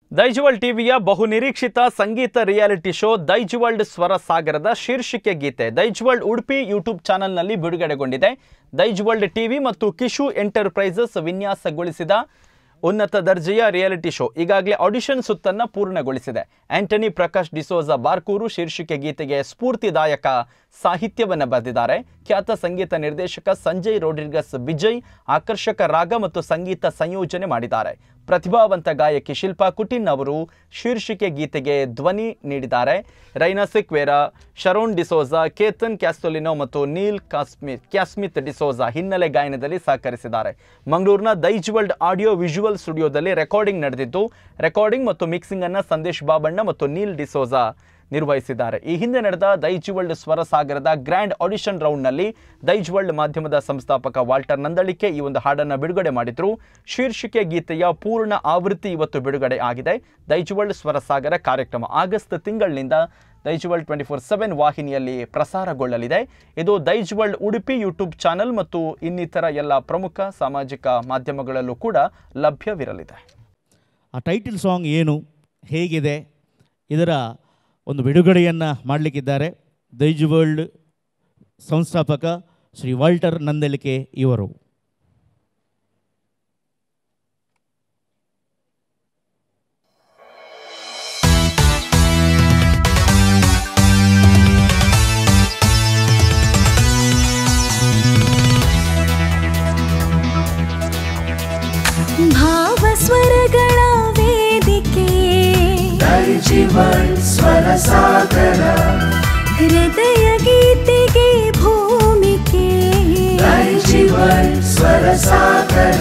ದೈಜ್ ಟಿವಿಯ ಬಹುನಿರೀಕ್ಷಿತ ಸಂಗೀತ reality show Daiji ಸ್ವರ ಸಾಗರದ ಶೀರ್ಷಿಕೆ ಗೀತೆ ದೈಜ್ ಉಡುಪಿ ಯೂಟ್ಯೂಬ್ ಚಾನೆಲ್ನಲ್ಲಿ ಬಿಡುಗಡೆಗೊಂಡಿದೆ. ದೈಜ್ ಟಿವಿ ಮತ್ತು ಕಿಶು ಎಂಟರ್ಪ್ರೈಸಸ್ ವಿನ್ಯಾಸಗೊಳಿಸಿದ ಉನ್ನತ ದರ್ಜೆಯ ರಿಯಾಲಿಟಿ ಶೋ ಈಗಾಗಲೇ ಆಡಿಷನ್ ಸುತ್ತನ್ನು ಪೂರ್ಣಗೊಳಿಸಿದೆ. ಆಂಟನಿ ಪ್ರಕಾಶ್ ಡಿಸೋಜಾ ಬಾರ್ಕೂರು ಶೀರ್ಷಿಕೆ ಗೀತೆಗೆ ಸ್ಫೂರ್ತಿದಾಯಕ ಸಾಹಿತ್ಯವನ್ನು ಬರೆದಿದ್ದಾರೆ. ಖ್ಯಾತ ಸಂಗೀತ ನಿರ್ದೇಶಕ ಸಂಜಯ್ ರೋಡ್ರಿಗಸ್ ವಿಜಯ್ ಆಕರ್ಷಕ ರಾಗ ಮತ್ತು ಸಂಗೀತ ಸಂಯೋಜನೆ ಮಾಡಿದ್ದಾರೆ. ಪ್ರತಿಭಾವಂತ ಗಾಯಕಿ ಶಿಲ್ಪಾ ಕುಟಿನ್ ಅವರು ಶೀರ್ಷಿಕೆ ಗೀತೆಗೆ ಧ್ವನಿ ನೀಡಿದ್ದಾರೆ. ರೈನಾ ಸಿಕ್ವೇರಾ, ಶರೋನ್ ಡಿಸೋಜಾ, ಕೇತನ್ ಕ್ಯಾಸ್ಟೋಲಿನೋ ಮತ್ತು ನೀಲ್ ಕ್ಯಾಸ್ಮಿತ್ ಡಿಸೋಜಾ ಹಿನ್ನೆಲೆ ಗಾಯನದಲ್ಲಿ ಸಹಕರಿಸಿದ್ದಾರೆ. ಮಂಗಳೂರಿನ ದೈಜ್ ಆಡಿಯೋ ವಿಜುವಲ್ ಸ್ಟುಡಿಯೋದಲ್ಲಿ ರೆಕಾರ್ಡಿಂಗ್ ನಡೆದಿದ್ದು, ರೆಕಾರ್ಡಿಂಗ್ ಮತ್ತು ಮಿಕ್ಸಿಂಗ್ ಅನ್ನು ಸಂದೇಶ್ ಬಾಬಣ್ಣ ಮತ್ತು ನೀಲ್ ಡಿಸೋಜಾ ನಿರ್ವಹಿಸಿದ್ದಾರೆ. ಈ ಹಿಂದೆ ನಡೆದ ದೈಜ್ ಸ್ವರ ಸಾಗರದ ಗ್ರ್ಯಾಂಡ್ ಆಡಿಷನ್ ರೌಂಡ್ನಲ್ಲಿ ದೈಜ್ ಮಾಧ್ಯಮದ ಸಂಸ್ಥಾಪಕ ವಾಲ್ಟರ್ ನಂದಳಿಕೆ ಈ ಒಂದು ಹಾಡನ್ನು ಬಿಡುಗಡೆ ಮಾಡಿದ್ರು. ಶೀರ್ಷಿಕೆ ಗೀತೆಯ ಪೂರ್ಣ ಆವೃತ್ತಿ ಇವತ್ತು ಬಿಡುಗಡೆ ಆಗಿದೆ. ದೈಜ್ ಸ್ವರ ಸಾಗರ ಕಾರ್ಯಕ್ರಮ ಆಗಸ್ಟ್ ತಿಂಗಳಿನಿಂದ ದೈಜ್ 24/7 ವಾಹಿನಿಯಲ್ಲಿ ಪ್ರಸಾರಗೊಳ್ಳಲಿದೆ. ಇದು ದೈಜ್ ಉಡುಪಿ ಯೂಟ್ಯೂಬ್ ಚಾನೆಲ್ ಮತ್ತು ಇನ್ನಿತರ ಎಲ್ಲ ಪ್ರಮುಖ ಸಾಮಾಜಿಕ ಮಾಧ್ಯಮಗಳಲ್ಲೂ ಕೂಡ ಲಭ್ಯವಿರಲಿದೆ. ಆ ಟೈಟಲ್ ಸಾಂಗ್ ಏನು, ಹೇಗಿದೆ, ಇದರ ಒಂದು ಬಿಡುಗಡೆಯನ್ನು ಮಾಡಲಿಕ್ಕಿದ್ದಾರೆ ದೈಜ್ ಸಂಸ್ಥಾಪಕ ಶ್ರೀ ವಾಲ್ಟರ್ ನಂದಳಿಕೆ ಇವರು. ಭಾವಸ್ವರಗಳ ವೇದಿಕೆ ದೈಜ್ ಸ್ವರ ಸಾಗರ, ಹೃದಯ ಗೀತೆಗೆ ಭೂಮಿಕೆ ದೈಜ್ ಸ್ವರ ಸಾಗರ.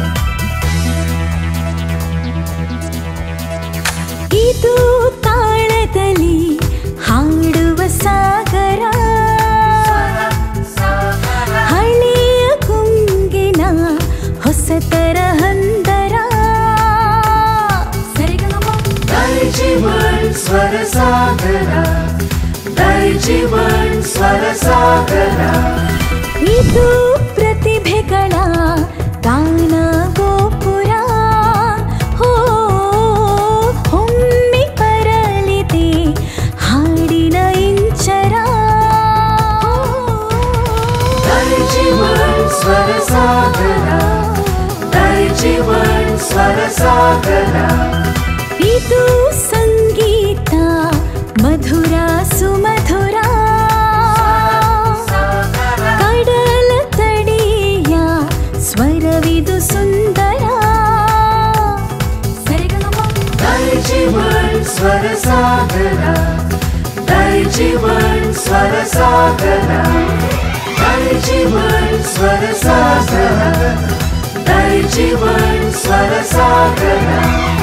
ಇದು ತಾಳದಲ್ಲಿ ಹಾಡುವ ಸಾಗರ, ಹಳೆಯ ಗುಂಗಿನ ಹೊಸತರ ಹಂದರ. ದೈಜ್ ಸ್ವರ ಸಾಗರ, ದೈಜ್ ಸ್ವರ ಸಾಗರ. ಇದು ಪ್ರತಿಭೆಗಳ ಗಾನ ಗೋಪುರ, ಒಮ್ಮೆ ಬರಲಿದೆ ಹಾಡಿನ ಇಂಚರ. ದೈಜ್ ಸ್ವರ ಸಾಗರ, ದೈಜ್ ಸ್ವರ ಸಾಗರ. ಇದು ಸಂಗೀತ ಮಧುರ ಸುಮಧುರ, ಕಡಲ ತಡಿಯ ಸ್ವರವಿದು ಸುಂದರ. ದೈಜ್ ಸ್ವರ ಸಾಗರ, ದೈಜ್ ಸ್ವರ ಸಾಗರ. ದೈಜ್ ಸ್ವರ ಸಾಗರ, ದೈಜ್ ಸ್ವರ ಸಾಗರ.